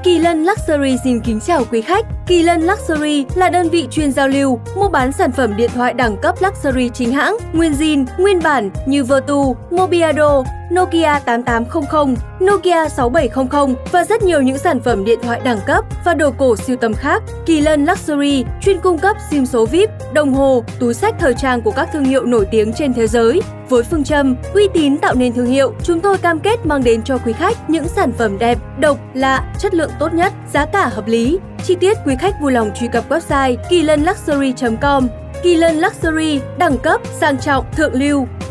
Kỳ Lân Luxury xin kính chào quý khách. Kỳ Lân Luxury là đơn vị chuyên giao lưu, mua bán sản phẩm điện thoại đẳng cấp luxury chính hãng, nguyên zin, nguyên bản như Vertu, Mobiado, Nokia 8800, Nokia 6700 và rất nhiều những sản phẩm điện thoại đẳng cấp và đồ cổ sưu tầm khác. Kỳ Lân Luxury chuyên cung cấp SIM số VIP, đồng hồ, túi xách thời trang của các thương hiệu nổi tiếng trên thế giới. Với phương châm uy tín tạo nên thương hiệu, chúng tôi cam kết mang đến cho quý khách những sản phẩm đẹp, độc, lạ, chất lượng tốt nhất, giá cả hợp lý. Chi tiết quý khách vui lòng truy cập website kilânluxury.com. Kỳ Lân Luxury, đẳng cấp, sang trọng, thượng lưu.